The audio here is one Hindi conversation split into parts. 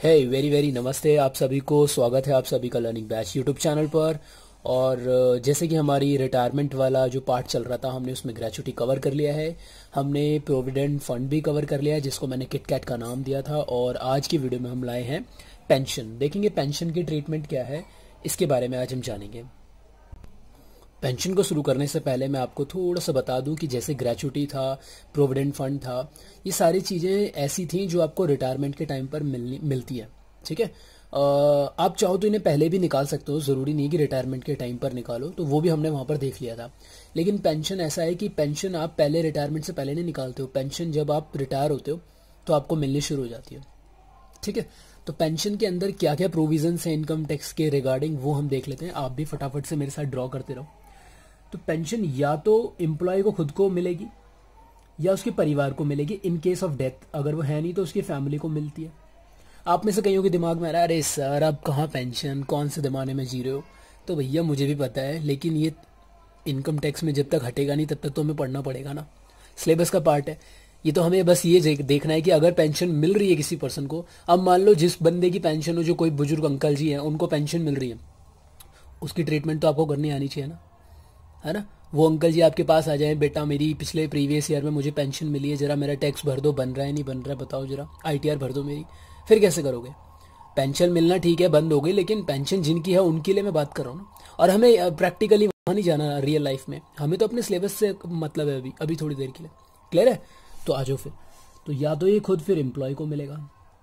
है वेरी वेरी नमस्ते आप सभी को। स्वागत है आप सभी का लर्निंग बैच यूट्यूब चैनल पर। और जैसे कि हमारी रिटायरमेंट वाला जो पार्ट चल रहा था हमने उसमें ग्रेचुटी कवर कर लिया है, हमने प्रोविडेंट फंड भी कवर कर लिया है जिसको मैंने किट कैट का नाम दिया था। और आज की वीडियो में हम लाए हैं पेंशन। देखेंगे पेंशन की ट्रीटमेंट क्या है, इसके बारे में आज हम जानेंगे। पेंशन को शुरू करने से पहले मैं आपको थोड़ा सा बता दूं कि जैसे ग्रेचुटी था, प्रोविडेंट फंड था, ये सारी चीज़ें ऐसी थी जो आपको रिटायरमेंट के टाइम पर मिलती है। ठीक है, आप चाहो तो इन्हें पहले भी निकाल सकते हो, ज़रूरी नहीं कि रिटायरमेंट के टाइम पर निकालो, तो वो भी हमने वहाँ पर देख लिया था। लेकिन पेंशन ऐसा है कि पेंशन आप पहले रिटायरमेंट से पहले नहीं निकालते हो, पेंशन जब आप रिटायर होते हो तो आपको मिलनी शुरू हो जाती है। ठीक है, तो पेंशन के अंदर क्या क्या प्रोविजंस हैं इनकम टैक्स के रिगार्डिंग वो हम देख लेते हैं। आप भी फटाफट से मेरे साथ ड्रॉ करते रहो। तो पेंशन या तो एम्प्लॉय को खुद को मिलेगी या उसके परिवार को मिलेगी इन केस ऑफ डेथ। अगर वो है नहीं तो उसकी फैमिली को मिलती है। आप में से कईयों के दिमाग में आ रहा है अरे सर अब कहाँ पेंशन, कौन से ज़माने में जी रहे हो। तो भैया मुझे भी पता है, लेकिन ये इनकम टैक्स में जब तक हटेगा नहीं तब तक तो हमें पढ़ना पड़ेगा ना, सिलेबस का पार्ट है ये। तो हमें बस ये देखना है कि अगर पेंशन मिल रही है किसी पर्सन को, अब मान लो जिस बंदे की पेंशन हो, जो कोई बुजुर्ग अंकल जी हैं उनको पेंशन मिल रही है, उसकी ट्रीटमेंट तो आपको करनी आनी चाहिए ना, है ना। वो अंकल जी आपके पास आ जाएं, बेटा मेरी पिछले प्रीवियस ईयर में मुझे पेंशन मिली है, जरा मेरा टैक्स भर दो, बन रहा है नहीं बन रहा है बताओ जरा, आईटीआर भर दो मेरी। फिर कैसे करोगे? पेंशन मिलना ठीक है बंद हो गई, लेकिन पेंशन जिनकी है उनके लिए मैं बात कर रहा हूँ ना। और हमें प्रैक्टिकली वहाँ नहीं जाना रियल लाइफ में, हमें तो अपने सिलेबस से मतलब है अभी अभी थोड़ी देर के लिए। क्लियर है? तो आ जाओ फिर। तो या तो ये खुद फिर एम्प्लॉय को मिलेगा,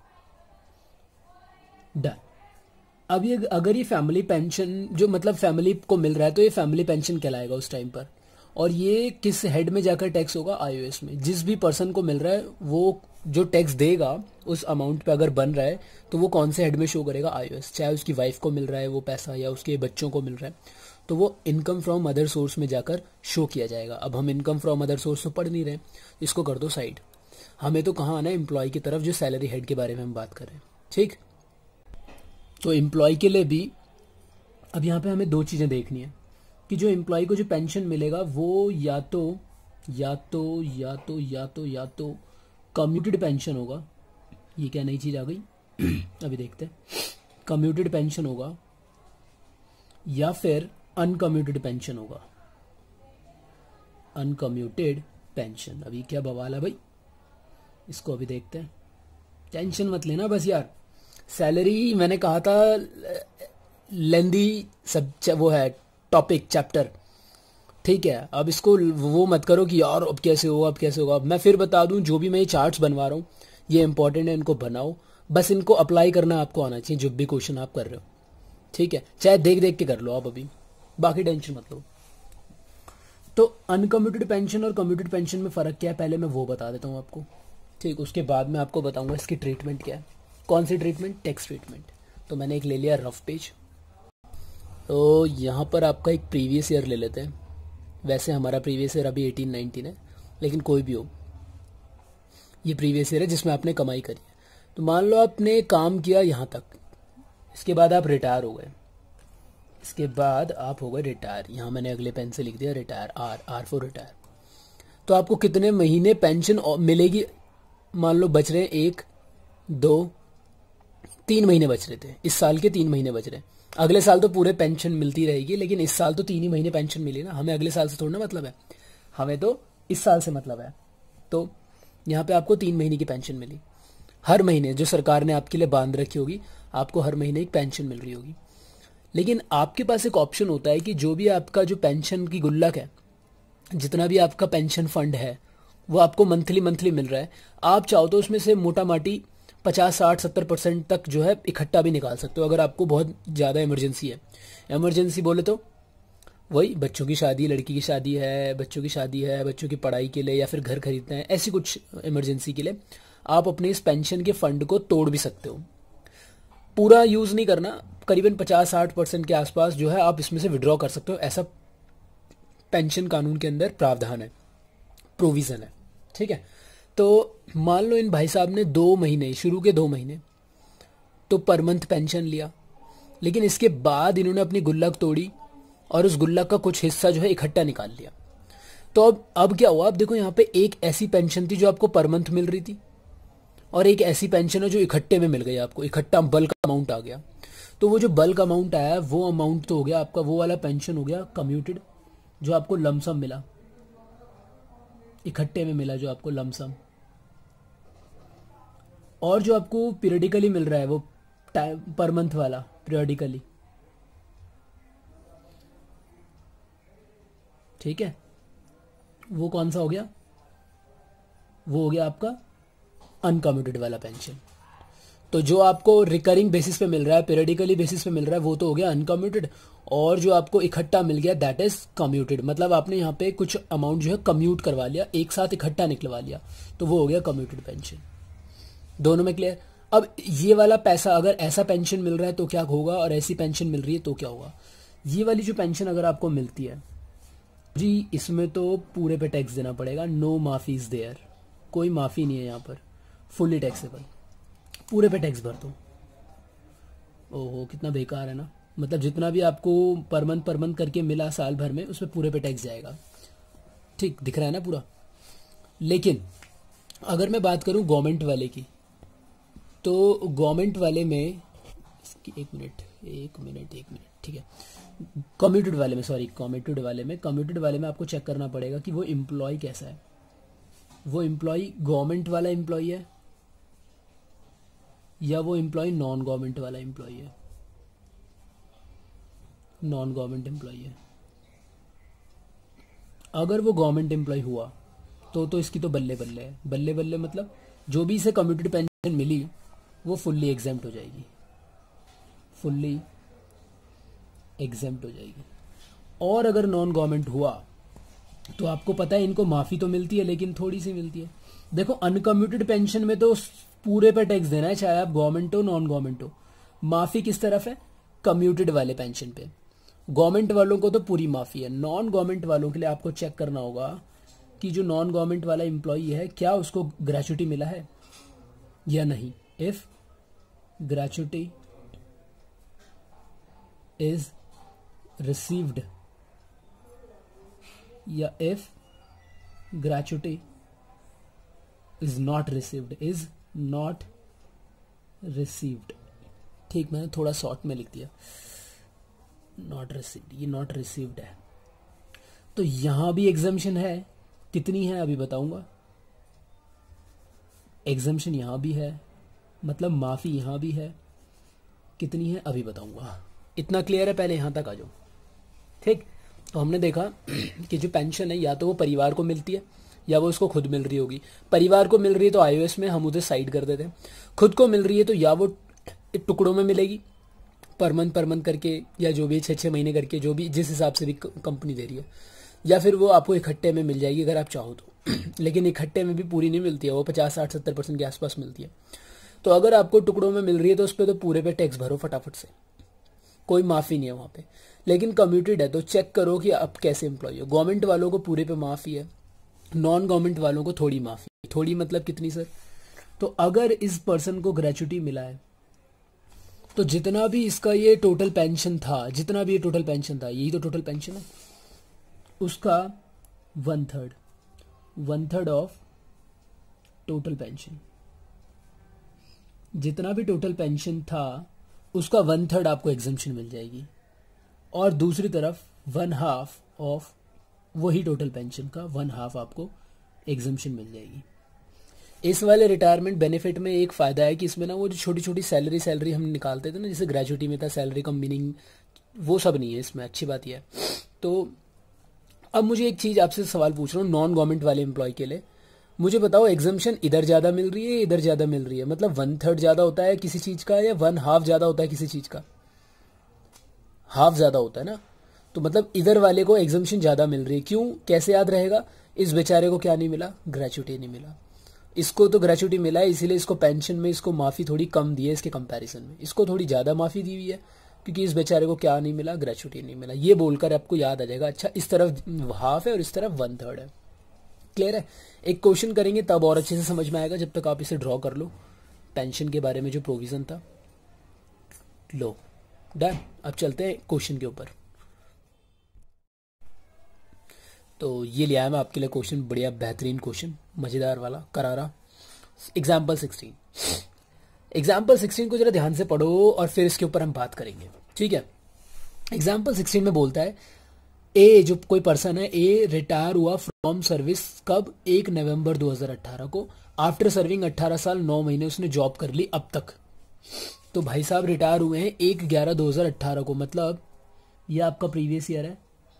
डन। अब ये अगर ये फैमिली पेंशन जो मतलब फैमिली को मिल रहा है तो ये फैमिली पेंशन कहलाएगा उस टाइम पर। और ये किस हेड में जाकर टैक्स होगा? आईओएस में। जिस भी पर्सन को मिल रहा है वो जो टैक्स देगा उस अमाउंट पे अगर बन रहा है तो वो कौन से हेड में शो करेगा? आईओएस। चाहे उसकी वाइफ को मिल रहा है वो पैसा या उसके बच्चों को मिल रहा है तो वो इनकम फ्रॉम अदर सोर्स में जाकर शो किया जाएगा। अब हम इनकम फ्रॉम अदर सोर्स तो पढ़ नहीं रहे, इसको कर दो साइड। हमें तो कहाँ आना है? एम्प्लॉय की तरफ, जो सैलरी हेड के बारे में हम बात कर रहे हैं। ठीक, तो एम्प्लॉय के लिए भी अब यहाँ पे हमें दो चीज़ें देखनी है कि जो एम्प्लॉय को जो पेंशन मिलेगा वो या तो कम्यूटेड पेंशन होगा। ये क्या नई चीज़ आ गई अभी देखते हैं। कम्यूटेड पेंशन होगा या फिर अनकम्यूटेड पेंशन होगा। अनकम्यूटेड पेंशन, अभी क्या बवाल है भाई, इसको अभी देखते हैं। टेंशन मत लेना बस यार। सैलरी मैंने कहा था लेंदी सब वो है टॉपिक चैप्टर, ठीक है। अब इसको वो मत करो कि यार अब कैसे होगा अब कैसे होगा। मैं फिर बता दूं, जो भी मैं ये चार्ट्स बनवा रहा हूँ ये इंपॉर्टेंट है, इनको बनाओ, बस इनको अप्लाई करना आपको आना चाहिए जो भी क्वेश्चन आप कर रहे हो। ठीक है, चाहे देख देख के कर लो आप अभी, बाकी टेंशन मत लो। तो अनकम्यूटेड पेंशन और कम्यूटेड पेंशन में फ़र्क क्या है पहले मैं वो बता देता हूँ आपको। ठीक, उसके बाद मैं आपको बताऊंगा इसकी ट्रीटमेंट क्या है। कौन सी ट्रीटमेंट? Tax treatment. तो मैंने एक ले लिया रफ पेज। तो यहाँ पर आपका एक प्रीवियस ईयर ले लेते हैं। वैसे हमारा प्रीवियस ईयर अभी 18-19 है, लेकिन कोई भी हो, ये प्रीवियस ईयर है जिसमें आपने कमाई करी है। तो मान लो आपने काम किया यहाँ तक, इसके बाद आप रिटायर हो गए, इसके बाद आप हो गए रिटायर। यहाँ मैंने अगले पेन से लिख दिया रिटायर, आर फॉर रिटायर। तो आपको कितने महीने पेंशन मिलेगी? मान लो बच रहे 1 2 3 महीने बच रहे थे, इस साल के 3 महीने बच रहे। अगले साल तो पूरे पेंशन मिलती रहेगी, लेकिन इस साल तो 3 ही महीने पेंशन मिली ना। हमें अगले साल से थोड़ा ना मतलब है, हमें तो इस साल से मतलब है। तो यहाँ पे आपको 3 महीने की पेंशन मिली। हर महीने जो सरकार ने आपके लिए बांध रखी होगी, आपको हर महीने एक पेंशन मिल रही होगी। लेकिन आपके पास एक ऑप्शन होता है कि जो भी आपका जो पेंशन की गुल्लक है, जितना भी आपका पेंशन फंड है वो आपको मंथली मिल रहा है। आप चाहो तो उसमें से मोटा माटी 50-60-70% तक जो है इकट्ठा भी निकाल सकते हो अगर आपको बहुत ज़्यादा इमरजेंसी है। इमरजेंसी बोले तो वही बच्चों की शादी, लड़की की शादी है, बच्चों की शादी है, बच्चों की पढ़ाई के लिए या फिर घर खरीदना है, ऐसी कुछ इमरजेंसी के लिए आप अपने इस पेंशन के फंड को तोड़ भी सकते हो। पूरा यूज़ नहीं करना, करीबन 50-60% के आसपास जो है आप इसमें से विड्रॉ कर सकते हो। ऐसा पेंशन कानून के अंदर प्रावधान है, प्रोविज़न है। ठीक है, तो मान लो इन भाई साहब ने 2 महीने, शुरू के 2 महीने तो पर मंथ पेंशन लिया, लेकिन इसके बाद इन्होंने अपनी गुल्लक तोड़ी और उस गुल्लक का कुछ हिस्सा जो है इकट्ठा निकाल लिया। तो अब क्या हुआ? अब देखो यहाँ पे एक ऐसी पेंशन थी जो आपको पर मंथ मिल रही थी, और एक ऐसी पेंशन है जो इकट्ठे में मिल गई आपको, इकट्ठा बल्क अमाउंट आ गया। तो वो जो बल्क अमाउंट आया वो अमाउंट तो हो गया आपका, वो वाला पेंशन हो गया कम्यूटेड, जो आपको लमसम मिला, इकट्ठे में मिला जो आपको लमसम। और जो आपको पीरियडिकली मिल रहा है वो पर मंथ वाला पीरियडिकली, ठीक है, वो कौन सा हो गया, वो हो गया आपका अनकम्यूटेड वाला पेंशन। तो जो आपको रिकरिंग बेसिस पे मिल रहा है, पीरियडिकली बेसिस पे मिल रहा है, वो तो हो गया अनकम्यूटेड। और जो आपको इकट्ठा मिल गया दैट इज कम्यूटेड, मतलब आपने यहाँ पे कुछ अमाउंट जो है कम्यूट करवा लिया, एक साथ इकट्ठा निकलवा लिया, तो वो हो गया कम्यूटेड पेंशन। दोनों में क्लियर। अब ये वाला पैसा अगर ऐसा पेंशन मिल रहा है तो क्या होगा, और ऐसी पेंशन मिल रही है तो क्या होगा। ये वाली जो पेंशन अगर आपको मिलती है जी, इसमें तो पूरे पे टैक्स देना पड़ेगा, नो माफी इज देयर, कोई माफी नहीं है यहाँ पर, फुल्ली टैक्सेबल, पूरे पे टैक्स भर दो। ओहो कितना बेकार है ना, मतलब जितना भी आपको पर मंथ करके मिला साल भर में, उसमें पूरे पे टैक्स जाएगा। ठीक दिख रहा है ना पूरा। लेकिन अगर मैं बात करूं गवर्नमेंट वाले की, तो गवर्नमेंट वाले में एक मिनट ठीक है, कम्यूटेड वाले में, सॉरी कम्यूटेड वाले में आपको चेक करना पड़ेगा कि वो एम्प्लॉय कैसा है, वो एम्प्लॉय गवर्नमेंट वाला एम्प्लॉय है या वो एम्प्लॉय नॉन गवर्नमेंट वाला एम्प्लॉय है, नॉन गवर्नमेंट एम्प्लॉय है। अगर वो गवर्नमेंट एम्प्लॉय हुआ तो इसकी तो बल्ले बल्ले है, बल्ले बल्ले मतलब जो भी इसे कम्यूटेड पेंशन मिली वो फुल्ली एग्जेम्प्ट हो जाएगी, फुल्ली एग्जेम्प्ट हो जाएगी। और अगर नॉन गवर्नमेंट हुआ तो आपको पता है इनको माफी तो मिलती है लेकिन थोड़ी सी मिलती है। देखो अनकम्यूटेड पेंशन में तो पूरे पे टैक्स देना है, चाहे आप गवर्नमेंट हो नॉन गवर्नमेंट हो। माफी किस तरफ है, कम्यूटेड वाले पेंशन पे। गवर्नमेंट वालों को तो पूरी माफी है, नॉन गवर्नमेंट वालों के लिए आपको चेक करना होगा कि जो नॉन गवर्नमेंट वाला एम्प्लॉई है क्या उसको ग्रेच्युटी मिला है या नहीं। इफ ग्रेच्युटी इज रिसीव्ड या if gratuity is not received, ठीक, मैंने थोड़ा शॉर्ट में लिख दिया, नॉट रिसीव्ड, ये नॉट रिसीव्ड है। तो यहां भी एग्जम्पशन है, कितनी है अभी बताऊंगा। एग्जम्पशन यहां भी है, मतलब माफी यहां भी है, कितनी है अभी बताऊंगा। इतना क्लियर है, पहले यहां तक आ जाओ। ठीक, तो हमने देखा कि जो पेंशन है या तो वो परिवार को मिलती है या वो उसको खुद मिल रही होगी। परिवार को मिल रही है तो आईओएस में हम उसे साइड कर देते हैं, खुद को मिल रही है तो या वो टुकड़ों में मिलेगी पर मंथ करके, या जो भी 6-6 महीने करके, जो भी जिस हिसाब से भी कंपनी दे रही है, या फिर वो आपको इकट्ठे में मिल जाएगी अगर आप चाहो तो लेकिन इकट्ठे में भी पूरी नहीं मिलती है, वो 50-60-70% के आसपास मिलती है। तो अगर आपको टुकड़ों में मिल रही है तो उस पर तो पूरे पे टैक्स भरो फटाफट से, कोई माफी नहीं है वहां पे। लेकिन कम्यूटेड है तो चेक करो कि आप कैसे एम्प्लॉय हो। गवर्नमेंट वालों को पूरे पे माफी है, नॉन गवर्नमेंट वालों को थोड़ी माफी। थोड़ी मतलब कितनी सर, तो अगर इस पर्सन को ग्रेच्युटी मिला है तो जितना भी इसका ये टोटल पेंशन था, जितना भी ये टोटल पेंशन था, यही तो टोटल पेंशन है, उसका 1/3 ऑफ टोटल पेंशन, जितना भी टोटल पेंशन था उसका 1/3 आपको एग्जम्पशन मिल जाएगी। और दूसरी तरफ 1/2 ऑफ वही टोटल पेंशन का 1/2 आपको एग्जम्पशन मिल जाएगी। इस वाले रिटायरमेंट बेनिफिट में एक फायदा है कि इसमें ना वो जो छोटी छोटी सैलरी हम निकालते थे ना, जैसे ग्रेजुएटी में था सैलरी कम मीनिंग, वो सब नहीं है इसमें। अच्छी बात यह है। तो अब मुझे एक चीज आपसे सवाल पूछ रहा हूँ, नॉन गवर्नमेंट वाले एम्प्लॉय के लिए मुझे बताओ, एग्जम्पशन इधर ज्यादा मिल रही है इधर ज्यादा मिल रही है, मतलब 1/3 ज्यादा होता है किसी चीज का या 1/2 ज्यादा होता है किसी चीज का, हाफ ज्यादा होता है ना। तो मतलब इधर वाले को एग्जम्पशन ज्यादा मिल रही है, क्यों, कैसे याद रहेगा, इस बेचारे को क्या नहीं मिला, ग्रेच्युटी नहीं मिला। इसको तो ग्रेच्युटी मिला है इसीलिए इसको पेंशन में इसको माफी थोड़ी कम दी है इसके कंपैरिजन में, इसको थोड़ी ज्यादा माफी दी हुई है क्योंकि इस बेचारे को क्या नहीं मिला, ग्रेच्युटी नहीं मिला। ये बोलकर आपको याद आ जाएगा, अच्छा इस तरफ हाफ है और इस तरफ 1/3 है। क्लियर है। एक क्वेश्चन करेंगे तब और अच्छे से समझ में आएगा, जब तक आप इसे ड्रॉ कर लो पेंशन के बारे में जो प्रोविजन था। लो डन, अब चलते हैं क्वेश्चन के ऊपर। तो ये लिया है मैं आपके लिए क्वेश्चन, बढ़िया बेहतरीन क्वेश्चन, मजेदार वाला, करारा। एग्जाम्पल 16। एग्जाम्पल 16 को जरा ध्यान से पढ़ो और फिर इसके ऊपर हम बात करेंगे, ठीक है। एग्जाम्पल 16 में बोलता है ए, जो कोई पर्सन है, ए रिटायर हुआ फ्रॉम सर्विस कब, 1 नवंबर 2018 को। आफ्टर सर्विंग 18 साल 9 महीने उसने जॉब कर ली अब तक। तो भाई साहब रिटायर हुए हैं 1/11/2018 को, मतलब ये आपका प्रीवियस ईयर है,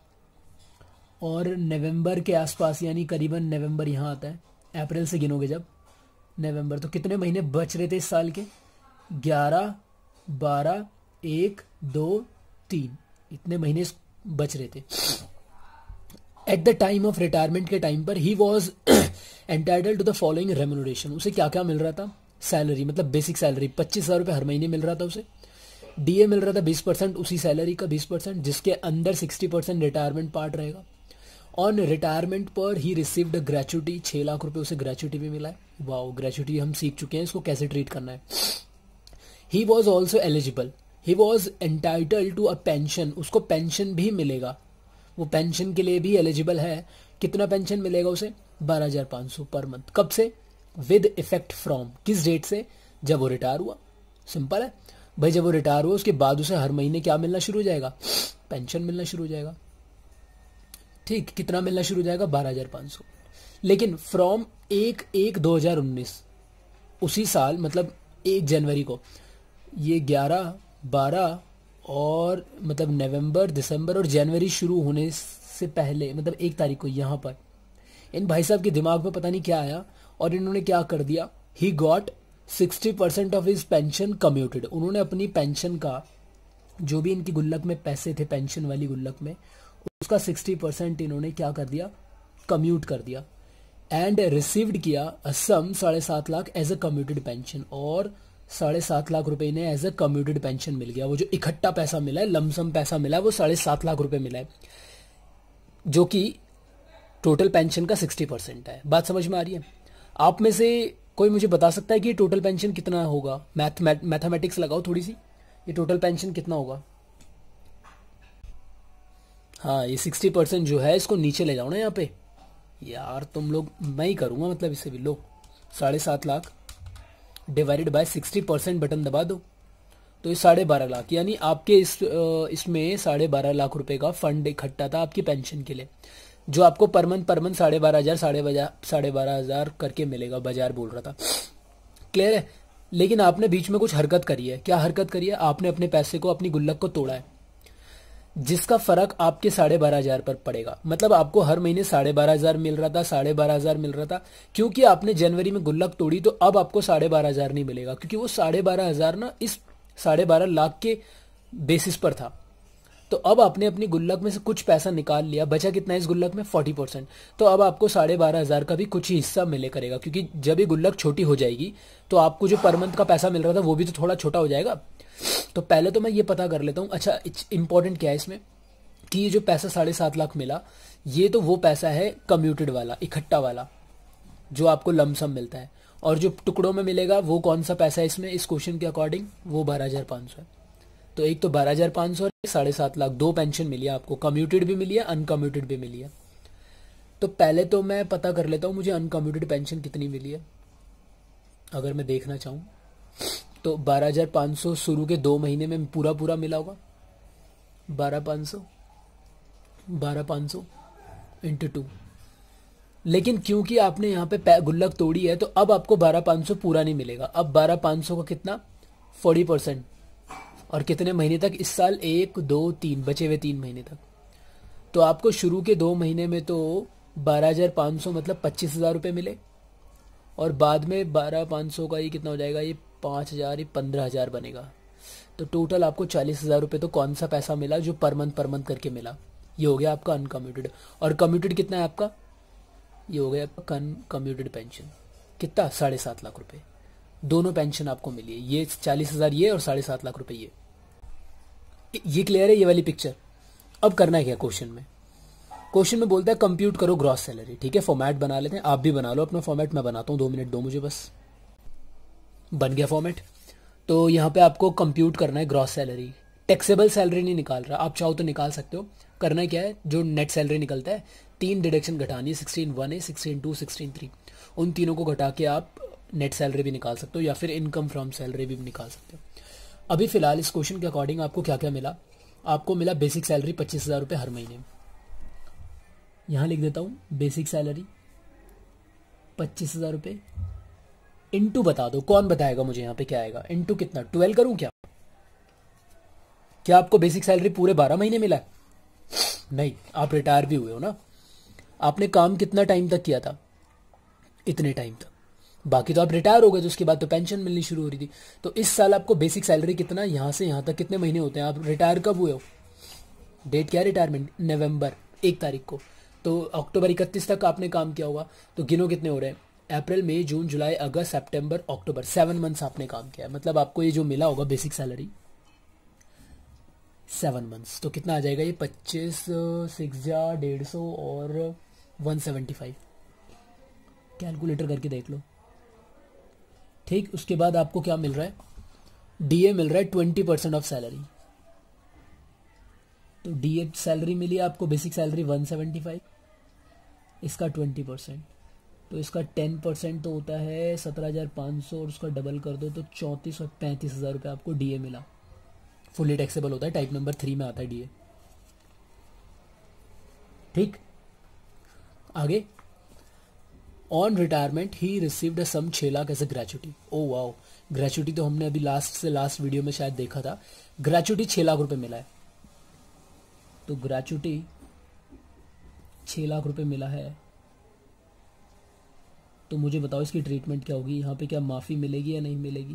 और नवंबर के आसपास, यानी करीबन नवंबर यहाँ आता है, अप्रैल से गिनोगे जब नवंबर, तो कितने महीने बच रहे थे इस साल के, 11, 12, 1, 2, 3, इतने महीने बच रहे थे। At the time of retirement के टाइम पर he was entitled to the following remuneration, उसे क्या क्या मिल रहा था, सैलरी मतलब बेसिक सैलरी 25,000 रुपये हर महीने मिल रहा था उसे। डीए मिल रहा था 20% उसी सैलरी का 20%, जिसके अंदर 60% रिटायरमेंट पार्ट रहेगा। ऑन रिटायरमेंट पर ही रिसीव्ड ग्रेचुटी, 6 लाख रुपए उसे ग्रेचुटी भी मिला है। वाओ, ग्रेचुटी हम सीख चुके हैं इसको कैसे ट्रीट करना है। He was also eligible, he was entitled to a pension, उसको पेंशन भी मिलेगा, वो पेंशन के लिए भी एलिजिबल है। कितना पेंशन मिलेगा उसे, 12,500 पर मंथ। कब से, विद इफेक्ट फ्रॉम, किस डेट से, जब वो रिटायर हुआ। सिंपल है भाई, जब वो रिटायर हुआ उसके बाद उसे हर महीने क्या मिलना शुरू हो जाएगा, पेंशन मिलना शुरू हो जाएगा। ठीक, कितना मिलना शुरू हो जाएगा, 12,500। लेकिन फ्रॉम 1/1/2019, उसी साल मतलब 1 जनवरी को, ये 11, 12 और मतलब नवंबर, दिसंबर और जनवरी शुरू होने से पहले, मतलब 1 तारीख को, यहाँ पर इन भाई साहब के दिमाग में पता नहीं क्या आया और इन्होंने क्या कर दिया, he got 60% of his pension commuted. उन्होंने अपनी पेंशन का, जो भी इनकी गुल्लक में पैसे थे पेंशन वाली गुल्लक में, उसका 60% इन्होंने क्या कर दिया, कम्यूट कर दिया। एंड रिसीव्ड किया a sum 7.5 lakh as a commuted pension, और 7.5 लाख रुपए इन्हें एज अ कम्यूटेड पेंशन मिल गया। वो जो इकट्ठा पैसा मिला है, लमसम पैसा मिला है, वो 7.5 लाख रुपए मिला है, जो कि टोटल पेंशन का 60% है। बात समझ में आ रही है। आप में से कोई मुझे बता सकता है कि टोटल पेंशन कितना होगा, मैथमेटिक्स लगाओ थोड़ी सी, ये टोटल पेंशन कितना होगा। हाँ, ये 60% जो है इसको नीचे ले जाओ ना यहाँ पे, यार तुम लोग, मैं ही करूँगा मतलब इसे भी। लो 7.5 लाख डिवाइडेड बाय 60%, बटन दबा दो, तो ये 12.5 लाख, यानी आपके इसमें 12.5 लाख रुपए का फंड इकट्ठा था आपकी पेंशन के लिए, जो आपको पर मंथ 12,500 करके मिलेगा, बाजार बोल रहा था। क्लियर है। लेकिन आपने बीच में कुछ हरकत करी है। क्या हरकत करी है, आपने अपने पैसे को, अपनी गुल्लक को तोड़ा है, जिसका फर्क आपके 12,500 पर पड़ेगा। मतलब आपको हर महीने 12,500 मिल रहा था, 12,500 मिल रहा था, क्योंकि आपने जनवरी में गुल्लक तोड़ी तो अब आपको 12,500 नहीं मिलेगा, क्योंकि वो 12,500 ना इस 12.5 लाख के बेसिस पर था। तो अब आपने अपनी गुल्लक में से कुछ पैसा निकाल लिया, बचा कितना है इस गुल्लक में, 40%। तो अब आपको 12,500 का भी कुछ ही हिस्सा मिले करेगा, क्योंकि जब ये गुल्लक छोटी हो जाएगी तो आपको जो पर मंथ का पैसा मिल रहा था वो भी तो थोड़ा छोटा हो जाएगा। तो पहले तो मैं ये पता कर लेता हूँ। अच्छा, इंपॉर्टेंट क्या है इसमें, कि ये जो पैसा 7.5 लाख मिला, ये तो वो पैसा है कम्यूटेड वाला, इकट्ठा वाला, जो आपको लमसम मिलता है। और जो टुकड़ों में मिलेगा वो कौन सा पैसा है इसमें, इस क्वेश्चन के अकॉर्डिंग, वो 12,500 है। तो एक तो 12,500 और 7.5 लाख, 2 पेंशन मिली है आपको, कम्यूटेड भी मिली है, अनकम्यूटेड भी मिली है। तो पहले तो मैं पता कर लेता हूँ मुझे अनकम्यूटेड पेंशन कितनी मिली है। अगर मैं देखना चाहूँ तो 12,500 शुरू के 2 महीने में पूरा पूरा मिला होगा, 12,500 इंटू 2। लेकिन क्योंकि आपने यहाँ पे गुल्लक तोड़ी है, तो अब आपको 12,500 पूरा नहीं मिलेगा। अब 12,500 का कितना, 40%। और कितने महीने तक इस साल, 1, 2, 3, बचे हुए 3 महीने तक। तो आपको शुरू के 2 महीने में तो 12,500 मतलब 25,000 रुपये मिले, और बाद में 12,500 का ये कितना हो जाएगा, ये 5,000, ये 15,000 बनेगा। तो टोटल आपको 40,000 रुपये तो कौन सा पैसा मिला, जो पर मंथ करके मिला। ये हो गया आपका अनकम्यूटेड। और कम्यूटेड कितना है आपका, ये हो गया आपका कम्यूटेड पेंशन, कितना, 7.5 लाख रुपए। दोनों पेंशन आपको मिली है, ये 40,000 ये और 7.5 लाख रुपए ये क्लियर है, ये वाली पिक्चर। अब करना है क्या क्वेश्चन में, क्वेश्चन में बोलता है कंप्यूट करो ग्रॉस सैलरी। ठीक है, फॉर्मेट बना लेते हैं, आप भी बना लो अपना फॉर्मेट, मैं बनाता हूँ, 2 मिनट दो मुझे बस। बन गया फॉर्मेट। तो यहाँ पे आपको कंप्यूट करना है ग्रॉस सैलरी। टैक्सेबल सैलरी नहीं निकाल रहा, आप चाहो तो निकाल सकते हो। करना क्या है, जो नेट सैलरी निकलता है, 3 डिडक्शन घटानी है, 16(1)(a), 16(2), 16(3), उन तीनों को घटा के आप नेट सैलरी भी निकाल सकते हो या फिर इनकम फ्रॉम सैलरी भी निकाल सकते हो। अभी फिलहाल इस क्वेश्चन के अकॉर्डिंग आपको क्या क्या मिला, आपको मिला बेसिक सैलरी 25,000 रुपये हर महीने। यहाँ लिख देता हूँ बेसिक सैलरी 25,000 रुपये इंटू बता दो, कौन बताएगा मुझे यहाँ पे क्या आएगा, इंटू कितना 12 करूँ क्या? क्या आपको बेसिक सैलरी पूरे 12 महीने मिला है? नहीं, आप रिटायर भी हुए हो ना। आपने काम कितना टाइम तक किया था? इतने टाइम तक, बाकी तो आप रिटायर हो गए, तो उसके बाद तो पेंशन मिलनी शुरू हो रही थी। तो इस साल आपको बेसिक सैलरी कितना, यहाँ से यहाँ तक कितने महीने होते हैं? आप रिटायर कब हुए हो? डेट क्या है रिटायरमेंट? नवंबर 1 तारीख को। तो अक्टूबर 31 तक आपने काम किया होगा, तो गिनो कितने हो रहे हैं? अप्रैल, मई, जून, जुलाई, अगस्त, सितंबर, अक्टूबर, 7 मंथ्स आपने काम किया है। मतलब आपको ये जो मिला होगा बेसिक सैलरी 7 मंथ्स, तो कितना आ जाएगा ये? 25, 6 जा 150 और 175। कैलकुलेटर करके देख लो। ठीक, उसके बाद आपको क्या मिल रहा है? डीए मिल रहा है 20% ऑफ सैलरी। तो डीए सैलरी मिली आपको, बेसिक सैलरी 175, इसका 20%, तो इसका 10% तो होता है 17,500 और उसका डबल कर दो तो 34 और 35,000 रुपये आपको डीए मिला। फुली टैक्सेबल होता है, टाइप नंबर 3 में आता है डीए। ठीक, आगे on retirement he received a sum 6 lakh as a gratuity. Oh wow, gratuity तो हमने अभी लास्ट वीडियो में शायद देखा था। ग्रेचुटी 6 लाख रुपए मिला है, तो ग्रेचुटी 6 लाख रुपए मिला है, तो मुझे बताओ इसकी ट्रीटमेंट क्या होगी? यहाँ पे क्या माफ़ी मिलेगी या नहीं मिलेगी?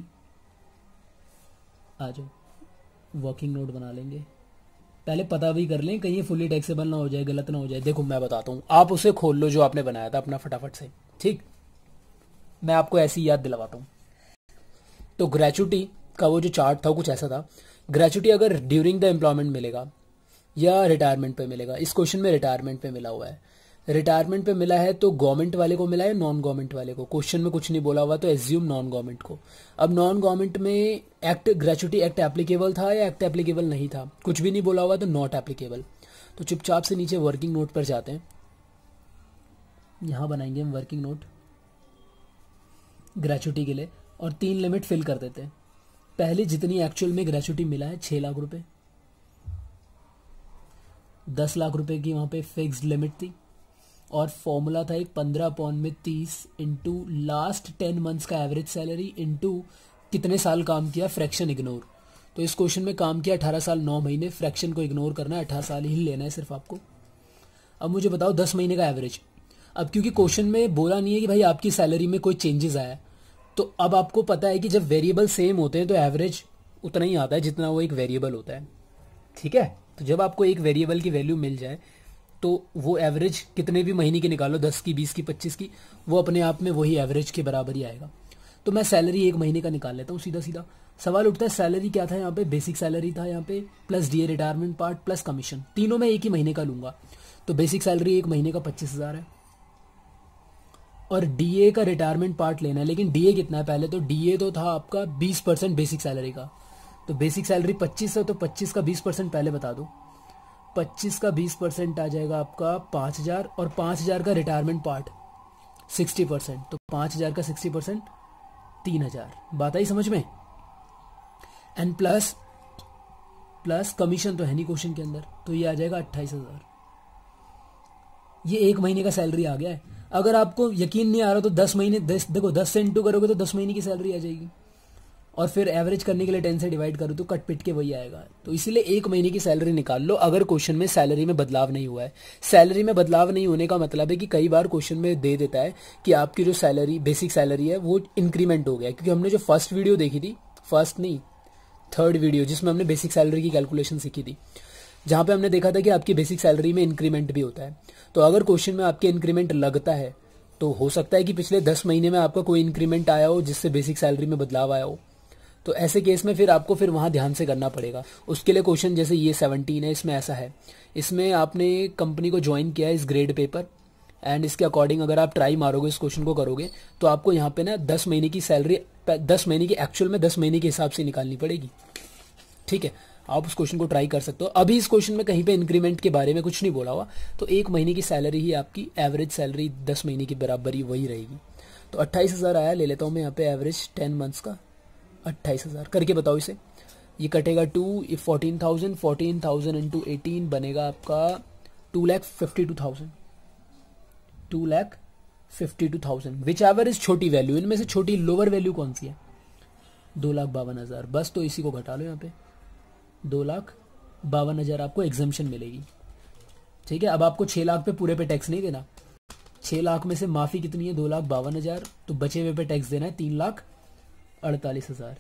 आ जाओ, वर्किंग नोट बना लेंगे। पहले पता भी कर लें कहीं ये फुली टैक्सेबल ना हो जाए, गलत ना हो जाए। देखो मैं बताता हूँ, आप उसे खोल लो जो आपने बनाया था अपना फटाफट से। ठीक, मैं आपको ऐसी याद दिलवाता हूँ। तो ग्रेचुटी का वो जो चार्ट था वो कुछ ऐसा था। ग्रेचुटी अगर ड्यूरिंग द एम्प्लॉयमेंट मिलेगा या रिटायरमेंट पे मिलेगा, इस क्वेश्चन में रिटायरमेंट पे मिला हुआ है। रिटायरमेंट पे मिला है तो गवर्नमेंट वाले को मिला है, नॉन गवर्नमेंट वाले को? क्वेश्चन में कुछ नहीं बोला हुआ, तो एज्यूम नॉन गवर्नमेंट को। अब नॉन गवर्नमेंट में एक्ट, ग्रेचुटी एक्ट एप्लीकेबल था या एक्ट एप्लीकेबल नहीं था? कुछ भी नहीं बोला हुआ, तो नॉट एप्लीकेबल। तो चुपचाप से नीचे वर्किंग नोट पर जाते हैं, यहां बनाएंगे हम वर्किंग नोट ग्रेचुटी के लिए, और 3 लिमिट फिल कर देते हैं। पहले जितनी एक्चुअल में ग्रेचुटी मिला है 6 लाख रुपए, 10 लाख रुपए की वहां पे फिक्स्ड लिमिट थी, और फॉर्मूला था एक 15/30 इंटू लास्ट 10 मंथ्स का एवरेज सैलरी इंटू कितने साल काम किया, फ्रैक्शन इग्नोर। तो इस क्वेश्चन में काम किया 18 साल 9 महीने, फ्रैक्शन को इग्नोर करना है, 18 साल ही लेना है सिर्फ आपको। अब मुझे बताओ 10 महीने का एवरेज। अब क्योंकि क्वेश्चन में बोला नहीं है कि भाई आपकी सैलरी में कोई चेंजेस आया, तो अब आपको पता है कि जब वेरिएबल सेम होते हैं तो एवरेज उतना ही आता है जितना वो एक वेरिएबल होता है। ठीक है, तो जब आपको एक वेरिएबल की वैल्यू मिल जाए तो वो एवरेज कितने भी महीने की निकालो, 10 की, 20 की, 25 की, वो अपने आप में वही एवरेज के बराबर ही आएगा। तो मैं सैलरी 1 महीने का निकाल लेता हूँ सीधा सीधा। सवाल उठता है सैलरी क्या था यहाँ पे? बेसिक सैलरी था यहाँ पे, plus DA retirement part plus commission, तीनों में एक ही महीने का लूंगा। तो बेसिक सैलरी 1 महीने का 25,000 है, और डीए का रिटायरमेंट पार्ट लेना है। लेकिन डीए कितना है? पहले तो डीए तो था आपका 20% बेसिक सैलरी का, तो बेसिक सैलरी 25 है, तो 25 का 20% पहले बता दो। 25 का 20% आ जाएगा आपका 5,000, और 5,000 का रिटायरमेंट पार्ट 60%, तो 5,000 का 60% 3,000। बात आई समझ में? एंड प्लस कमीशन तो है नहीं क्वेश्चन के अंदर, तो ये आ जाएगा 28,000। ये 1 महीने का सैलरी आ गया है। अगर आपको यकीन नहीं आ रहा तो 10 महीने, देखो 10 से इंटू करोगे तो 10 महीने की सैलरी आ जाएगी, और फिर एवरेज करने के लिए 10 से डिवाइड करो तो कट पिट के वही आएगा। तो इसीलिए 1 महीने की सैलरी निकाल लो अगर क्वेश्चन में सैलरी में बदलाव नहीं हुआ है। सैलरी में बदलाव नहीं होने का मतलब है कि कई बार क्वेश्चन में दे देता है कि आपकी जो सैलरी, बेसिक सैलरी है वो इंक्रीमेंट हो गया। क्योंकि हमने जो फर्स्ट वीडियो देखी थी, फर्स्ट नहीं थर्ड वीडियो, जिसमें हमने बेसिक सैलरी की कैलकुलेशन सीखी थी, जहां पे हमने देखा था कि आपकी बेसिक सैलरी में इंक्रीमेंट भी होता है। तो अगर क्वेश्चन में आपके इंक्रीमेंट लगता है तो हो सकता है कि पिछले 10 महीने में आपका कोई इंक्रीमेंट आया हो जिससे बेसिक सैलरी में बदलाव आया हो। तो ऐसे केस में फिर आपको फिर वहां ध्यान से करना पड़ेगा। उसके लिए क्वेश्चन जैसे ये 17 है, इसमें ऐसा है, इसमें आपने कंपनी को ज्वाइन किया है इस ग्रेड पेपर, एंड इसके अकॉर्डिंग अगर आप ट्राई मारोगे, इस क्वेश्चन को करोगे, तो आपको यहाँ पे ना 10 महीने की सैलरी, 10 महीने की एक्चुअल में 10 महीने के हिसाब से निकालनी पड़ेगी। ठीक है, आप उस क्वेश्चन को ट्राई कर सकते हो। अभी इस क्वेश्चन में कहीं पे इंक्रीमेंट के बारे में कुछ नहीं बोला हुआ, तो 1 महीने की सैलरी ही आपकी एवरेज सैलरी 10 महीने की बराबर ही वही रहेगी। तो 28,000 आया, ले लेता हूँ मैं यहाँ पे एवरेज 10 मंथ्स का 28,000 करके बताओ इसे। ये कटेगा 14,000 इंटू 18 बनेगा आपका 2,52,000 2,52,000 विच एवर इज छोटी वैल्यू, इनमें से छोटी लोअर वैल्यू कौन सी है? 2,52,000 बस, तो इसी को घटा लो यहाँ पे 2,52,000 आपको एग्जम्पशन मिलेगी। ठीक है, अब आपको 6 लाख पे पूरे पे टैक्स नहीं देना, 6 लाख में से माफी कितनी है 2,52,000, तो बचे हुए पे टैक्स देना है 3,48,000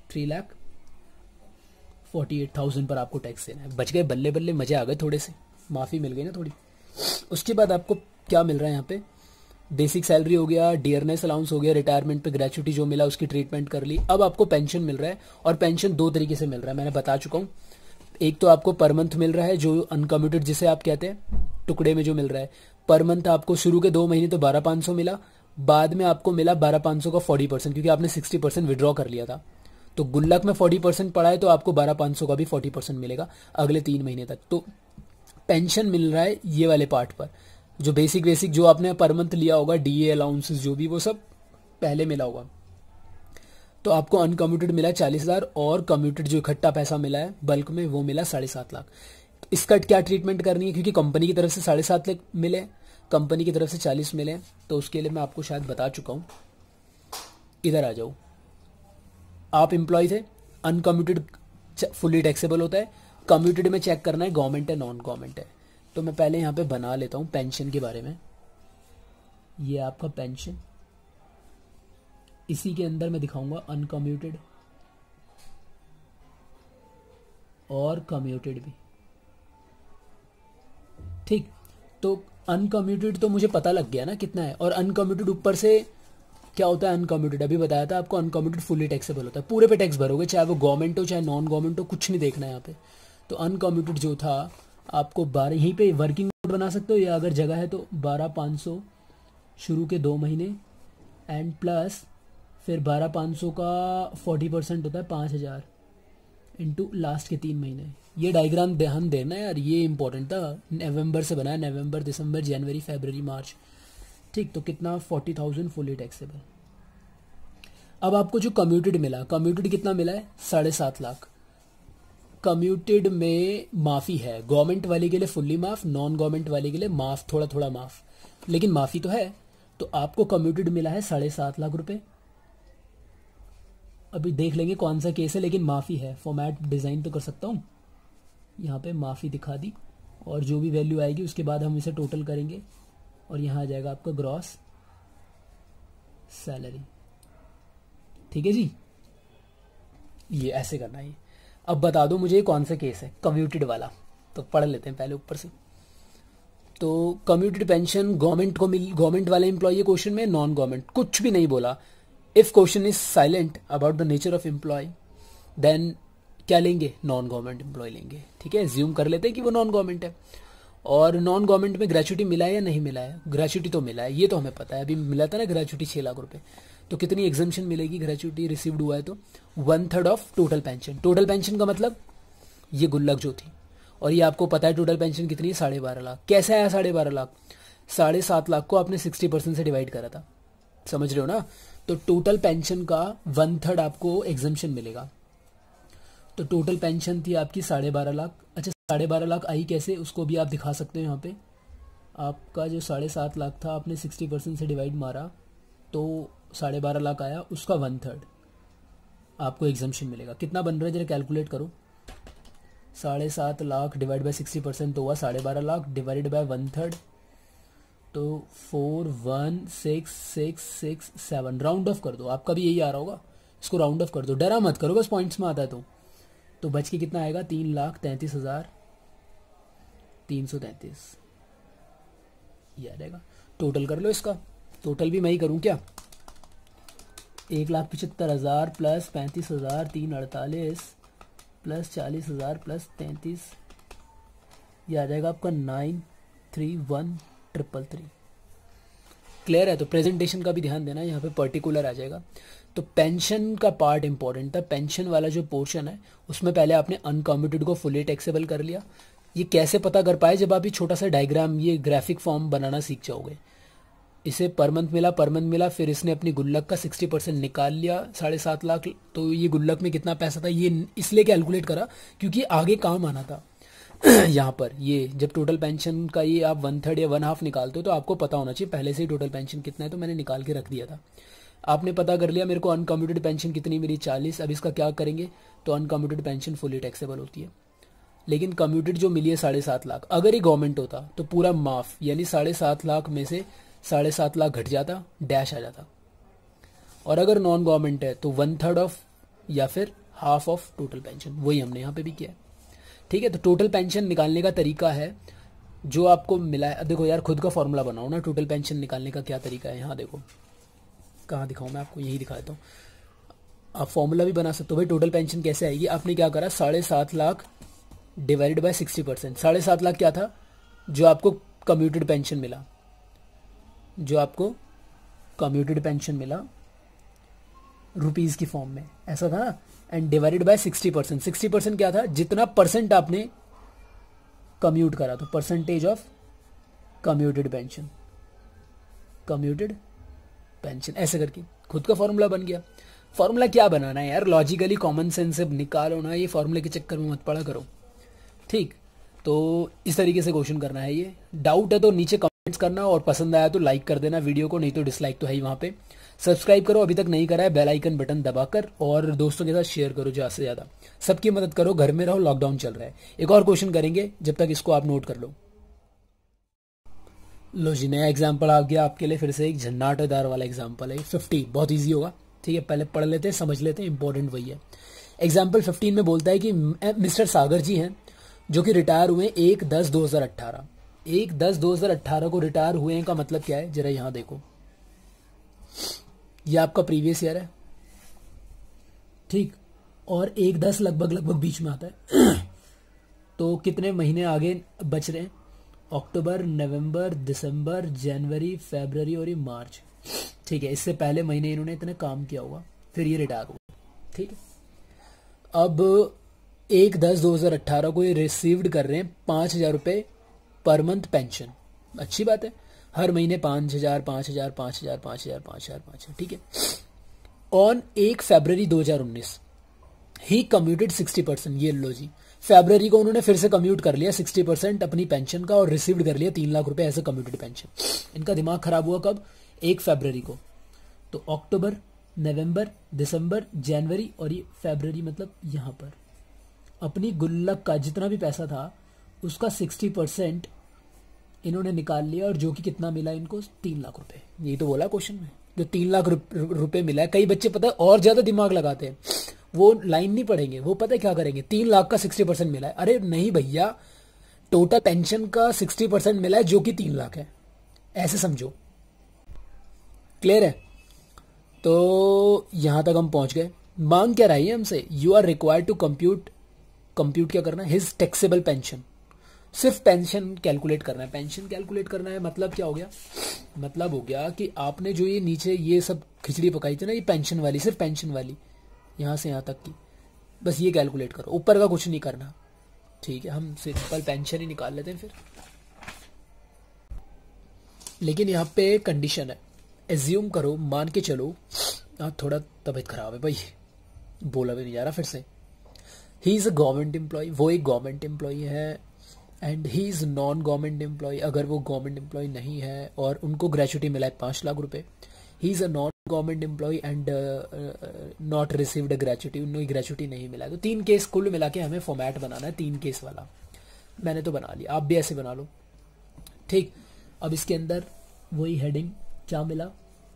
3,48,000 पर आपको टैक्स देना है। बच गए, बल्ले बल्ले, मजे आ गए, थोड़े से माफी मिल गई ना थोड़ी। उसके बाद आपको क्या मिल रहा है यहाँ पे? बेसिक सैलरी हो गया, डियरनेस अलाउंस हो गया, रिटायरमेंट पे ग्रेचुटी जो मिला उसकी ट्रीटमेंट कर ली। अब आपको पेंशन मिल रहा है, और पेंशन 2 तरीके से मिल रहा है, मैंने बता चुका हूँ। एक तो आपको पर मंथ मिल रहा है जो अनकम्यूटेड जिसे आप कहते हैं, टुकड़े में जो मिल रहा है पर मंथ आपको शुरू के 2 महीने तो 12,500 मिला, बाद में आपको मिला 12,500 का 40%, क्योंकि आपने 60% विड्रॉ कर लिया था। तो गुल्लक में 40% पड़ा है तो आपको 12,500 का भी 40% मिलेगा अगले 3 महीने तक। तो पेंशन मिल रहा है ये वाले पार्ट पर, जो बेसिक जो आपने पर मंथ लिया होगा, डीए अलाउंसेस जो भी, वो सब पहले मिला होगा। तो आपको अनकम्यूटेड मिला 40,000, और कम्यूटेड जो इकट्ठा पैसा मिला है बल्क में वो मिला 7.5 लाख। तो इसका क्या ट्रीटमेंट करनी है, क्योंकि कंपनी की तरफ से 7.5 लाख मिले, कंपनी की तरफ से 40 मिले, तो उसके लिए मैं आपको शायद बता चुका हूं। इधर आ जाओ, आप एम्प्लॉय थे, अनकम्यूटेड फुली टैक्सेबल होता है, कम्यूटेड में चेक करना है गवर्नमेंट है नॉन गवर्नमेंट है। तो मैं पहले यहाँ पे बना लेता हूँ पेंशन के बारे में। ये आपका पेंशन, इसी के अंदर मैं दिखाऊंगा अनकम्यूटेड और कम्यूटेड भी। ठीक, तो अनकम्यूटेड तो मुझे पता लग गया ना कितना है, और अनकम्यूटेड ऊपर से क्या होता है अनकम्यूटेड, अभी बताया था आपको, अनकम्यूटेड फुली टैक्सेबल होता है, पूरे पे टैक्स भरोगे, चाहे वो गवर्नमेंट हो चाहे नॉन गवर्नमेंट हो, कुछ नहीं देखना है यहाँ पे। तो अनकम्यूटेड जो था आपको 12, यहीं पे वर्किंग नोट बना सकते हो, या अगर जगह है तो 12,500 शुरू के 2 महीने एंड प्लस फिर 12,500 का 40% होता है 5,000 इंटू लास्ट के 3 महीने। ये डायग्राम ध्यान देना यार, ये इंपॉर्टेंट था, नवंबर से बना है, नवंबर दिसंबर जनवरी फरवरी मार्च। ठीक, तो कितना 40,000 फुली टैक्सेबल। अब आपको जो कम्यूटेड मिला, कम्यूटेड कितना मिला है 7.5 लाख। कम्यूटेड में माफी है, गवर्नमेंट वाले के लिए फुल्ली माफ, नॉन गवर्नमेंट वाले के लिए माफ, थोड़ा थोड़ा माफ, लेकिन माफी तो है। तो आपको कम्यूटेड मिला है 7.5 लाख रुपए। अभी देख लेंगे कौन सा केस है, लेकिन माफी है। फॉर्मेट डिजाइन तो कर सकता हूं, यहाँ पे माफी दिखा दी, और जो भी वैल्यू आएगी उसके बाद हम इसे टोटल करेंगे, और यहाँ आ जाएगा आपका ग्रॉस सैलरी। ठीक है जी, ये ऐसे करना है। अब बता दो मुझे कौन सा केस है कम्यूटेड वाला, तो पढ़ लेते हैं पहले ऊपर से। तो कम्यूटेड पेंशन गवर्नमेंट को मिल, गवर्नमेंट वाले एम्प्लॉय क्वेश्चन में, नॉन गवर्नमेंट कुछ भी नहीं बोला। If question is silent about the nature of employ, then क्या लेंगे, नॉन गवर्नमेंट एम्प्लॉय लेंगे। ठीक है, ज्यूम कर लेते हैं कि वो नॉन गवर्नमेंट है। और नॉन गवर्नमेंट में ग्रेचुटी मिला है या नहीं मिला है? ग्रेचुटी तो मिला है, ये तो हमें पता है, अभी मिला था ना ग्रेचुटी 6 लाख रुपए। तो कितनी एग्जम्पशन मिलेगी ग्रेचुटी रिसीव्ड हुआ है तो? 1/3 of total pension. Total pension का मतलब ये गुल्लक जो थी, और ये आपको पता है टोटल पेंशन कितनी है 12.5 लाख। कैसे आया 12.5 लाख? 7.5 लाख को आपने 60% से डिवाइड करा था, समझ रहे हो ना? तो टोटल पेंशन का 1/3 आपको एग्जम्पशन मिलेगा। तो टोटल पेंशन थी आपकी 12.5 लाख। अच्छा, 12.5 लाख आई कैसे, उसको भी आप दिखा सकते हो यहाँ पे। आपका जो 7.5 लाख था, आपने 60% से डिवाइड मारा तो 12.5 लाख आया, उसका 1/3 आपको एग्जम्पशन मिलेगा। कितना बन रहा है जरा कैलकुलेट करो। 7.5 लाख डिवाइड बाय 60% तो हुआ 12.5 लाख, डिवाइडेड बाय 1/3 तो 41667। राउंड ऑफ कर दो, आपका भी यही आ रहा होगा, इसको राउंड ऑफ कर दो, डरा मत करो, बस पॉइंट्स में आता है तो बच के कितना आएगा 3,33,333 ये आ जाएगा। टोटल कर लो इसका, टोटल भी मैं ही करूं क्या? 1,75,000 प्लस 35,000 348 प्लस 40,000 प्लस 33, ये आ जाएगा आपका 931,333। क्लियर है? तो प्रेजेंटेशन का भी ध्यान देना, यहाँ पे पर्टिकुलर आ जाएगा। तो पेंशन का पार्ट इंपॉर्टेंट था। पेंशन वाला जो पोर्शन है उसमें पहले आपने अनकम्यूटेड को फुली टैक्सेबल कर लिया। ये कैसे पता कर पाए? जब आप ये छोटा सा डायग्राम, ये ग्राफिक फॉर्म बनाना सीख जाओगे। इसे पर मंथ मिला, फिर इसने अपनी गुल्लक का 60% निकाल लिया, 7.5 लाख। तो ये गुल्लक में कितना पैसा था ये इसलिए कैलकुलेट करा क्योंकि आगे काम आना था। यहाँ पर ये जब टोटल पेंशन का ये आप 1/3 या 1/2 निकालते हो तो आपको पता होना चाहिए पहले से ही टोटल पेंशन कितना है, तो मैंने निकाल के रख दिया था। आपने पता कर लिया मेरे को अनकम्प्यूटेड पेंशन कितनी मिली, 40। अब इसका क्या करेंगे, तो अनकम्प्यूटेड पेंशन फुली टैक्सेबल होती है, लेकिन कम्प्यूटेड जो मिली है 7.5 लाख, अगर ये गवर्नमेंट होता तो पूरा माफ, यानी 7.5 लाख में से 7.5 लाख घट जाता, डैश आ जाता। और अगर नॉन गवर्नमेंट है तो 1/3 ऑफ या फिर हाफ ऑफ टोटल पेंशन, वही हमने यहाँ पे भी किया है। ठीक है, तो टोटल पेंशन निकालने का तरीका है जो आपको मिला है। अब देखो यार, खुद का फॉर्मूला बनाओ ना, टोटल पेंशन निकालने का क्या तरीका है। यहाँ देखो, कहाँ दिखाऊँ मैं आपको, यही दिखा देता हूँ। आप फॉर्मूला भी बना सकते हो भाई। टोटल पेंशन कैसे आएगी, आपने क्या करा, 7.5 लाख डिवाइडेड बाय 60%। 7.5 लाख क्या था, जो आपको कम्यूटेड पेंशन मिला, जो आपको कम्यूटेड पेंशन मिला रुपीज की फॉर्म में, ऐसा था ना, एंड डिवाइडेड बाय 60%। 60% क्या था, जितना परसेंट आपने कम्यूट करा, तो percentage of commuted pension, commuted pension, ऐसे करके खुद का फॉर्मूला बन गया। फॉर्मूला क्या बनाना है यार, लॉजिकली कॉमन सेंस से निकालो ना, ये फॉर्मूले के चक्कर में मत पड़ा करो। ठीक, तो इस तरीके से क्वेश्चन करना है। ये डाउट है तो नीचे कमेंट्स करना, और पसंद आया तो लाइक कर देना वीडियो को, नहीं तो डिसलाइक तो है ही वहाँ पे। सब्सक्राइब करो अभी तक नहीं करा है, बेल आइकन बटन दबाकर, और दोस्तों के साथ शेयर करो ज़्यादा से ज़्यादा। सबकी मदद करो, घर में रहो, लॉकडाउन चल रहा है। एक और क्वेश्चन करेंगे, जब तक इसको आप नोट कर लो। लो जी, नया एग्जाम्पल आ गया आपके लिए, फिर से एक झन्नाटेदार वाला एग्जाम्पल है। 50 बहुत ईजी होगा, ठीक है, पहले पढ़ लेते हैं, समझ लेते हैं, इंपॉर्टेंट वही है। एग्जाम्पल 15 में बोलता है कि मिस्टर सागर जी हैं जो कि रिटायर हुए 1/10/2018। 1/10/2018 को रिटायर हुए का मतलब क्या है, जरा यहां देखो, ये आपका प्रीवियस ईयर है, ठीक, और 1/10 लगभग बीच में आता है। तो कितने महीने आगे बच रहे हैं, अक्टूबर, नवंबर, दिसंबर, जनवरी, फरवरी और ये मार्च। ठीक है, इससे पहले महीने इन्होंने इतने काम किया होगा, फिर ये रिटायर हुआ। ठीक है, अब 1/10/2018 को ये रिसीव्ड कर रहे हैं 5,000 रुपये पर मंथ पेंशन। अच्छी बात है, हर महीने 5,000 5,000 5,000 5,000 5,000 5,000। ठीक है, ऑन 1 फरवरी 2019 ही कम्यूटेड 60%। ये लो जी, फरवरी को उन्होंने फिर से कम्यूट कर लिया 60% अपनी पेंशन का, और रिसीव्ड कर लिया 3 लाख रुपए एज ए कम्यूटेड पेंशन। इनका दिमाग खराब हुआ कब, 1 फरवरी को। तो अक्टूबर, नवंबर, दिसंबर, जनवरी और ये फरवरी, मतलब यहां पर अपनी गुल्लक का जितना भी पैसा था उसका 60% इन्होंने निकाल लिया, और जो कि कितना मिला इनको, 3 लाख रुपए। यही तो बोला क्वेश्चन में, जो 3 लाख रुपए मिला है। कई बच्चे पता है और ज्यादा दिमाग लगाते हैं, वो लाइन नहीं पढ़ेंगे, वो पता है क्या करेंगे, 3 लाख का 60% मिला है। अरे नहीं भैया, टोटल पेंशन का 60% मिला है जो कि 3 लाख है, ऐसे समझो। क्लियर है, तो यहां तक हम पहुंच गए। मांग क्या रही है हमसे, you are required to compute क्या करना है, हिज टैक्सेबल पेंशन। सिर्फ पेंशन कैलकुलेट करना है, पेंशन कैलकुलेट करना है। मतलब क्या हो गया, मतलब हो गया कि आपने जो ये नीचे ये सब खिचड़ी पकाई थी ना, ये पेंशन वाली, सिर्फ पेंशन वाली, यहां से यहां तक की, बस ये कैलकुलेट करो, ऊपर का कुछ नहीं करना। ठीक है, हम सिंपल पेंशन ही निकाल लेते हैं फिर। लेकिन यहाँ पे कंडीशन है, एज्यूम करो, मान के चलो, थोड़ा तबीयत खराब है भाई, बोला भी नहीं जा रहा फिर से। He is a government employ, वो एक गवर्नमेंट एम्प्लॉय है, and he is non government employ, अगर वो गवर्नमेंट एम्प्लॉय नहीं है और उनको ग्रेचुटी मिला है 5 लाख रुपए। He is a non government employ and not received a gratuity, उन्हें ग्रेचुटी नहीं मिला है। तो 3 केस कुल मिला के हमें फॉर्मेट बनाना है, 3 केस वाला। मैंने तो बना लिया, आप भी ऐसे बना लो। ठीक, अब इसके अंदर वही हेडिंग, क्या मिला,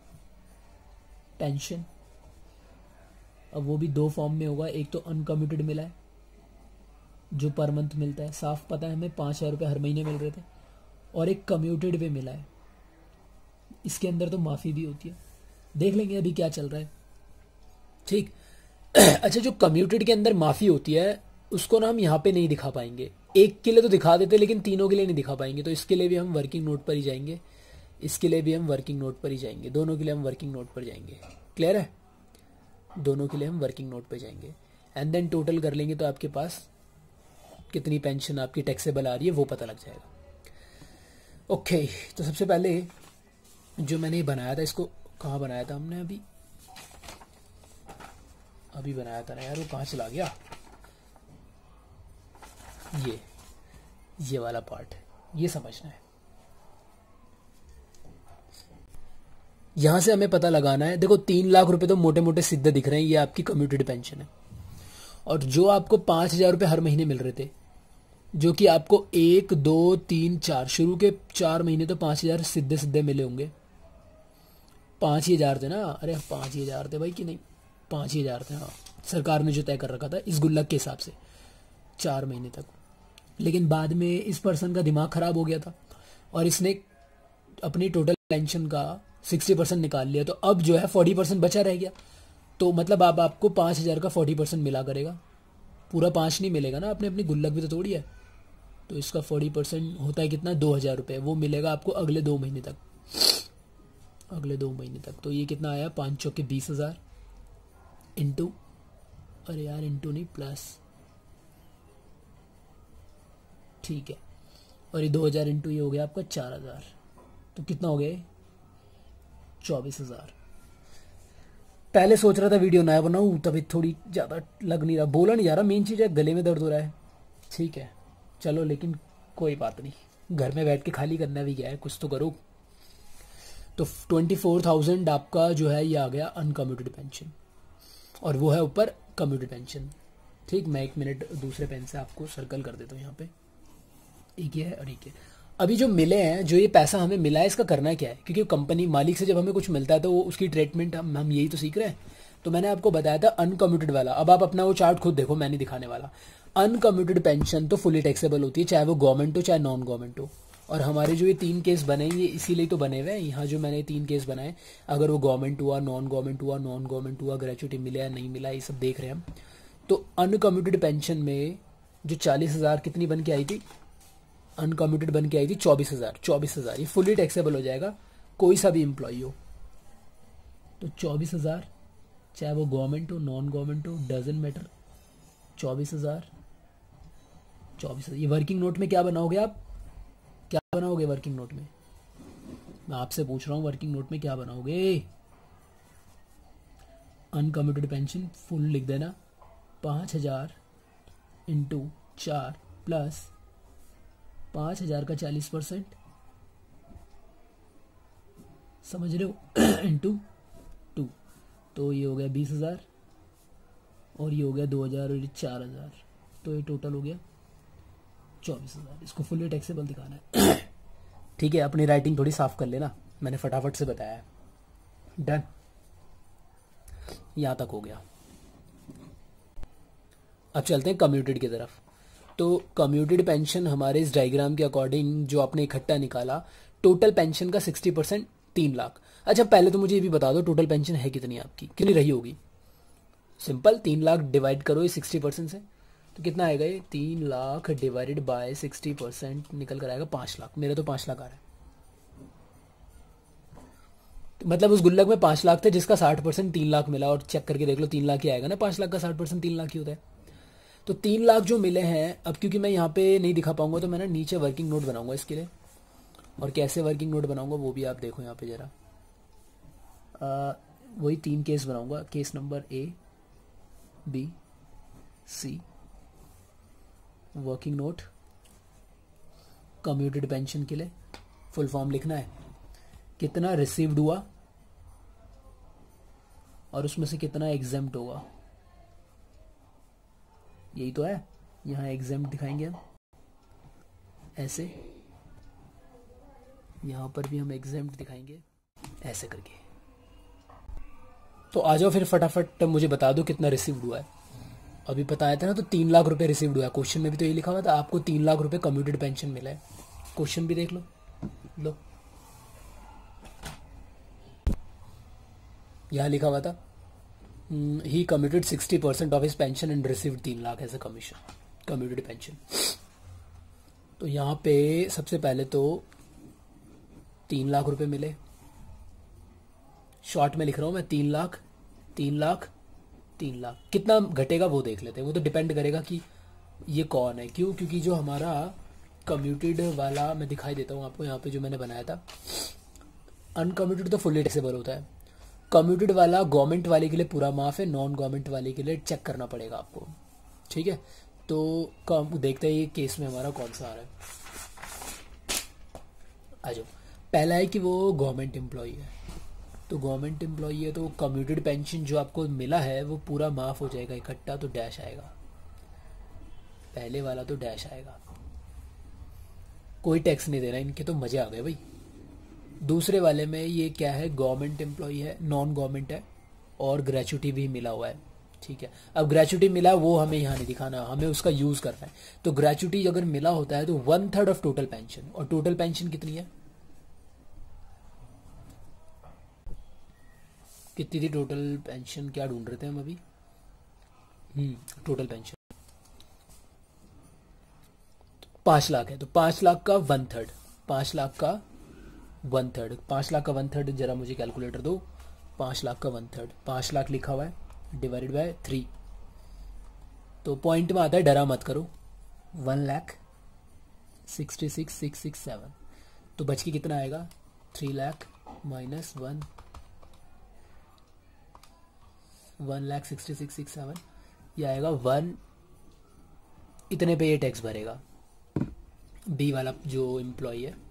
पेंशन। अब वो भी 2 फॉर्म में होगा, एक तो अनकम्यूटेड मिला है जो पर मंथ मिलता है, साफ पता है हमें 5,000 रुपये हर महीने मिल रहे थे, और एक कम्यूटेड पे मिला है, इसके अंदर तो माफी भी होती है, देख लेंगे अभी क्या चल रहा है। ठीक, अच्छा, जो कम्यूटेड के अंदर माफी होती है उसको ना हम यहाँ पे नहीं दिखा पाएंगे, एक के लिए तो दिखा देते लेकिन तीनों के लिए नहीं दिखा पाएंगे, तो इसके लिए भी हम वर्किंग नोट पर ही जाएंगे, इसके लिए भी हम वर्किंग नोट पर ही जाएंगे, दोनों के लिए हम वर्किंग नोट पर जाएंगे। क्लियर है, दोनों के लिए हम वर्किंग नोट पर जाएंगे, एंड देन टोटल कर लेंगे तो आपके पास कितनी पेंशन आपकी टैक्सेबल आ रही है वो पता लग जाएगा। ओके, तो सबसे पहले जो मैंने ये बनाया था, इसको कहाँ बनाया था हमने? अभी बनाया था ना यार, वो कहाँ चला गया? ये वाला पार्ट, ये समझना है। यहां से हमें पता लगाना है। देखो 3 लाख रुपए तो मोटे मोटे सीधे दिख रहे हैं, ये आपकी कम्यूटेड पेंशन है। और जो आपको 5,000 रुपये हर महीने मिल रहे थे, जो कि आपको 1 2 3 4 शुरू के 4 महीने तो 5,000 सीधे सीधे मिले होंगे। 5,000 थे ना? अरे 5,000 थे भाई कि नहीं? 5,000 थे, हाँ। सरकार ने जो तय कर रखा था इस गुल्लक के हिसाब से 4 महीने तक। लेकिन बाद में इस पर्सन का दिमाग खराब हो गया था और इसने अपनी टोटल पेंशन का 60% निकाल लिया। तो अब जो है 40% बचा रह गया। तो मतलब अब आपको 5,000 का 40% मिला करेगा, पूरा 5 नहीं मिलेगा ना, आपने अपनी गुल्लक भी तो तोड़ी है। तो इसका 40% होता है कितना? 2,000 रुपये। वो मिलेगा आपको अगले 2 महीने तक, अगले 2 महीने तक। तो ये कितना आया? 5 चौके 20,000 इंटू, अरे यार इंटू नहीं, प्लस, ठीक है। और ये 2,000 इंटू ये हो गया आपका 4,000। तो कितना हो गया? 24,000। पहले सोच रहा था वीडियो नया बनाऊं, तभी थोड़ी ज़्यादा लग नहीं रहा, बोला नहीं जा रहा। मेन चीज़ है गले में दर्द हो रहा है। ठीक है चलो, लेकिन कोई बात नहीं, घर में बैठ के खाली करना भी क्या है, कुछ तो करो। तो 24,000 आपका जो है ये आ गया अनकम्यूटेड पेंशन, और वो है ऊपर कम्यूटेड पेंशन। ठीक, मैं 1 मिनट दूसरे पेन से आपको सर्कल कर देता हूँ यहाँ पे। एक ये है और एक ये। अभी जो मिले हैं, जो ये पैसा हमें मिला है, इसका करना क्या है? क्योंकि कंपनी मालिक से जब हमें कुछ मिलता है तो वो उसकी ट्रीटमेंट हम यही तो सीख रहे हैं। तो मैंने आपको बताया था अनकम्यूटेड वाला। अब आप अपना वो चार्ट खुद देखो, मैं नहीं दिखाने वाला। अनकम्यूटेड पेंशन तो फुली टैक्सेबल होती है, चाहे वो गवर्नमेंट हो चाहे नॉन गवर्नमेंट हो। और हमारे जो ये 3 केस बने ये इसीलिए तो बने हुए हैं। यहाँ जो मैंने 3 केस बनाए, अगर वो गवर्नमेंट हुआ, नॉन गवर्नमेंट हुआ, नॉन गवर्नमेंट हुआ, ग्रेचुइटी मिला या नहीं मिला, ये सब देख रहे हैं हम। तो अनकम्यूटेड पेंशन में जो 40,000 कितनी बन के आई थी? अनकम्यूटेड बन के आई थी 24,000। ये फुली टैक्सेबल हो जाएगा, कोई सा भी एम्प्लॉय हो। तो 24,000, चाहे वो गवर्नमेंट हो नॉन गवर्नमेंट हो, डजंट मैटर। 24,000। ये वर्किंग नोट में क्या बनाओगे आप? क्या बनाओगे वर्किंग नोट में? मैं आपसे पूछ रहा हूं, वर्किंग नोट में क्या बनाओगे? अनकम्यूटेड पेंशन फुल लिख देना, 5,000 इंटू 4 प्लस 5,000 का 40%, समझ रहे हो, इंटू 2। तो ये हो गया 20,000 और ये हो गया 2,000 और ये 4,000। तो ये टोटल हो गया 24,000। इसको फुली टैक्सेबल दिखाना है। ठीक है, अपनी राइटिंग थोड़ी साफ कर लेना, मैंने फटाफट से बताया है। डन, यहां तक हो गया। अब चलते हैं कम्यूटेड की तरफ। तो कम्यूटेड पेंशन हमारे इस डायग्राम के अकॉर्डिंग जो आपने इकट्ठा निकाला, टोटल पेंशन का 60% 3 लाख। अच्छा पहले तो मुझे ये भी बता दो, टोटल पेंशन है कितनी आपकी, कितनी रही होगी? सिंपल, 3 लाख डिवाइड करो ये 60% से, तो कितना आएगा? ये 3 लाख डिवाइडेड बाय 60% निकल कर आएगा 5 लाख। मेरा तो 5 लाख आ रहा है। तो मतलब उस गुल्लक में 5 लाख थे जिसका 60% 3 लाख मिला, और चेक करके देख लो 3 लाख ही आएगा ना, 5 लाख का 60% 3 लाख ही होता है। तो 3 लाख जो मिले हैं, अब क्योंकि मैं यहाँ पे नहीं दिखा पाऊंगा तो मैं ना नीचे वर्किंग नोट बनाऊंगा इसके लिए। और कैसे वर्किंग नोट बनाऊंगा वो भी आप देखो यहाँ पे जरा। वही 3 केस बनाऊंगा, case number A, B, C। Working note commuted pension के लिए फुल फॉर्म लिखना है, कितना रिसीव्ड हुआ और उसमें से कितना एग्जेम्प्ट होगा, यही तो है। यहाँ एग्जेम्प्ट दिखाएंगे हम ऐसे, यहाँ पर भी हम एग्जेम्प्ट दिखाएंगे ऐसे करके। तो आ जाओ फिर फटाफट मुझे बता दो कितना रिसीव्ड हुआ है। अभी बताया था ना, तो 3 लाख रुपए रिसीव्ड हुआ है। क्वेश्चन में भी तो ये लिखा हुआ था, आपको 3 लाख रुपए कम्यूटेड पेंशन मिला है। क्वेश्चन भी देख लो, लो यहाँ लिखा हुआ था, he commuted 60% of his pension and received 3 lakh as a commission, commuted pension. तो यहाँ पे सबसे पहले तो 3 लाख रुपए मिले, शॉर्ट में लिख रहा हूं मैं, 3 लाख 3 लाख 3 लाख। कितना घटेगा वो देख लेते हैं, वो तो डिपेंड करेगा कि ये कौन है। क्यों? क्योंकि जो हमारा कम्यूटेड वाला, मैं दिखाई देता हूँ आपको यहाँ पे जो मैंने बनाया था, अनकम्यूटेड तो फुल्ली टैक्सेबल होता है, कम्यूटेड वाला गवर्नमेंट वाले के लिए पूरा माफ है, नॉन गवर्नमेंट वाले के लिए चेक करना पड़ेगा आपको, ठीक है। तो देखते हैं ये केस में हमारा कौन सा आ रहा है। आ जाओ, पहला है कि वो गवर्नमेंट एम्प्लॉई है, तो गवर्नमेंट एम्प्लॉई है तो कम्यूटेड पेंशन जो आपको मिला है वो पूरा माफ हो जाएगा इकट्ठा, तो डैश आएगा, पहले वाला तो डैश आएगा, कोई टैक्स नहीं देना, इनके तो मजे आ गए भाई। दूसरे वाले में ये क्या है, गवर्नमेंट एम्प्लॉई है, नॉन गवर्नमेंट है और ग्रेचुटी भी मिला हुआ है, ठीक है। अब ग्रेचुटी मिला वो हमें यहाँ नहीं दिखाना, हमें उसका यूज करना है। तो ग्रेचुटी अगर मिला होता है तो 1/3 ऑफ टोटल पेंशन, और टोटल पेंशन कितनी है, कितनी थी टोटल पेंशन, क्या ढूंढ रहे थे हम अभी, टोटल पेंशन 5 लाख है, तो 5 लाख का 1/3, 5 लाख का 1/3, 5 लाख का 1/3 जरा मुझे कैलकुलेटर दो, 5 लाख का 1/3, 5 लाख लिखा हुआ है डिवाइडेड बाय 3, तो पॉइंट में आता है, डरा मत करो, 1,66,667, तो बच के कितना आएगा, 3 लाख माइनस 1,66,667, ये आएगा 1, इतने पे ये टैक्स भरेगा बी वाला जो एम्प्लॉय है,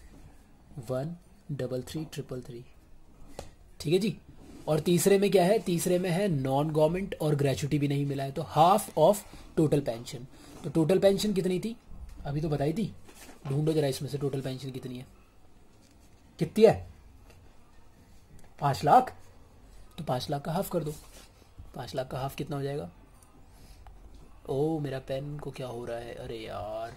1,33,333, ठीक है जी। और तीसरे में क्या है, तीसरे में है नॉन गवर्नमेंट और ग्रेचुटी भी नहीं मिला है, तो हाफ ऑफ टोटल पेंशन। तो टोटल पेंशन कितनी थी, अभी तो बताई थी, ढूंढो जरा इसमें से टोटल पेंशन कितनी है, कितनी है, 5 लाख, तो 5 लाख का हाफ कर दो, 5 लाख का हाफ कितना हो जाएगा, ओ मेरा पेन को क्या हो रहा है, अरे यार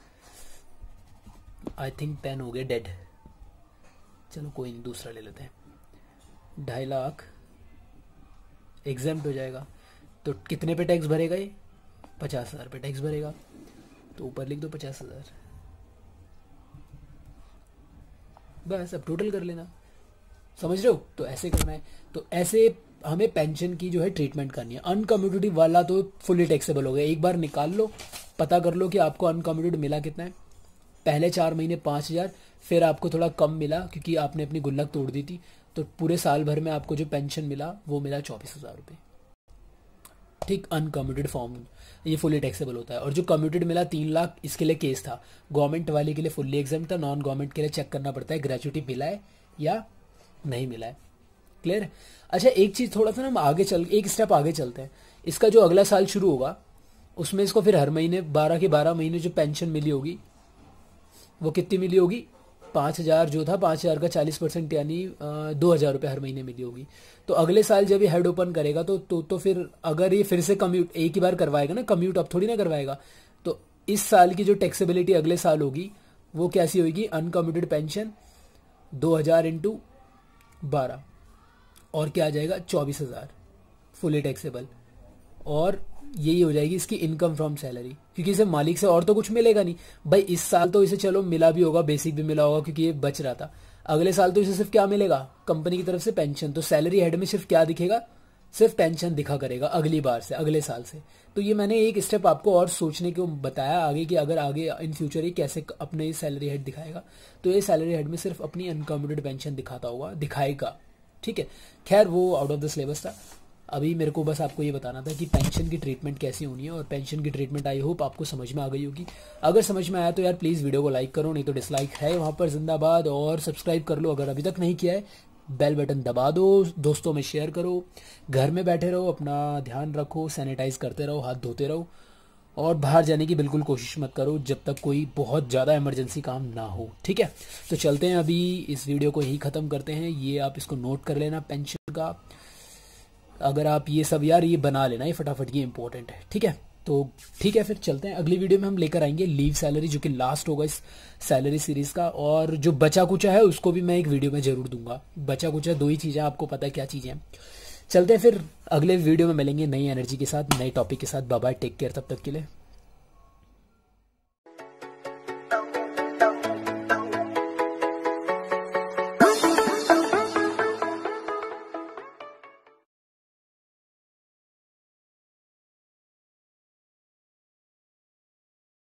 आई थिंक पेन हो गया डेड, चलो कोई नहीं दूसरा ले लेते हैं, 2.5 लाख एग्जाम्प्ट हो जाएगा, तो कितने पे टैक्स भरेगा ये, 50,000 पे टैक्स भरेगा, तो ऊपर लिख दो 50,000, बस अब टोटल कर लेना, समझ रहे हो, तो ऐसे करना है। तो ऐसे हमें पेंशन की जो है ट्रीटमेंट करनी है। अनकम्यूटेड वाला तो फुली टैक्सेबल हो गया, एक बार निकाल लो, पता कर लो कि आपको अनकम्यूटेड मिला कितना है, पहले 4 महीने 5,000, फिर आपको थोड़ा कम मिला क्योंकि आपने अपनी गुल्लक तोड़ दी थी, तो पूरे साल भर में आपको जो पेंशन मिला वो मिला 24,000 रुपये, ठीक। अनकम्यूटेड फॉर्म ये फुली टैक्सेबल होता है। और जो कम्यूटेड मिला 3 लाख, इसके लिए केस था, गवर्नमेंट वाले के लिए फुल्ली एग्जाम था, नॉन गवर्नमेंट के लिए चेक करना पड़ता है ग्रेचुटी मिला है या नहीं मिला है, क्लियर है। अच्छा एक चीज़ थोड़ा सा ना हम आगे चल, एक स्टेप आगे चलते हैं, इसका जो अगला साल शुरू होगा उसमें इसको फिर हर महीने 12 के 12 महीने जो पेंशन मिली होगी वो कितनी मिली होगी, 5,000 जो था 5,000 का 40% यानी 2,000 रुपये हर महीने मिली होगी। तो अगले साल जब ये हेड ओपन करेगा तो फिर अगर ये फिर से कम्यूट एक ही बार करवाएगा ना, कम्यूट अब थोड़ी ना करवाएगा, तो इस साल की जो टैक्सेबिलिटी अगले साल होगी वो कैसी होगी, अनकम्यूटेड पेंशन 2,000 इंटू 12 और क्या आ जाएगा 24,000 फुली टैक्सेबल, और यही हो जाएगी इसकी इनकम फ्रॉम सैलरी, क्योंकि इसे मालिक से और तो कुछ मिलेगा नहीं भाई। इस साल तो इसे चलो मिला भी होगा, बेसिक भी मिला होगा क्योंकि ये बच रहा था, अगले साल तो इसे सिर्फ क्या मिलेगा, कंपनी की तरफ से पेंशन, तो सैलरी हेड में सिर्फ क्या दिखेगा, सिर्फ पेंशन दिखा करेगा अगली बार से, अगले साल से। तो ये मैंने एक स्टेप आपको और सोचने को बताया आगे कि अगर आगे इन फ्यूचर ये कैसे अपने सैलरी हेड दिखाएगा, तो ये सैलरी हेड में सिर्फ अपनी अनकम्यूटेड पेंशन दिखाता हुआ दिखाएगा, ठीक है। खैर वो आउट ऑफ द सिलेबस था, अभी मेरे को बस आपको ये बताना था कि पेंशन की ट्रीटमेंट कैसी होनी है, और पेंशन की ट्रीटमेंट आई होप आपको समझ में आ गई होगी। अगर समझ में आया तो यार प्लीज़ वीडियो को लाइक करो, नहीं तो डिसलाइक है वहाँ पर जिंदाबाद, और सब्सक्राइब कर लो अगर अभी तक नहीं किया है, बेल बटन दबा दो, दोस्तों में शेयर करो, घर में बैठे रहो, अपना ध्यान रखो, सैनिटाइज करते रहो, हाथ धोते रहो, और बाहर जाने की बिल्कुल कोशिश मत करो जब तक कोई बहुत ज़्यादा इमरजेंसी काम ना हो, ठीक है। तो चलते हैं, अभी इस वीडियो को यही ख़त्म करते हैं, ये आप इसको नोट कर लेना पेंशन का, अगर आप ये सब यार ये बना लेना, ये फटाफट, ये इंपॉर्टेंट है, ठीक है। तो ठीक है फिर चलते हैं, अगली वीडियो में हम लेकर आएंगे लीव सैलरी, जो कि लास्ट होगा इस सैलरी सीरीज का, और जो बचा कुचा है उसको भी मैं एक वीडियो में जरूर दूंगा। बचा कुचा 2 ही चीज़ें, आपको पता है क्या चीज़ें हैं। चलते हैं फिर, अगले वीडियो में मिलेंगे नई एनर्जी के साथ, नए टॉपिक के साथ। बाय बाय, टेक केयर तब तक के लिए।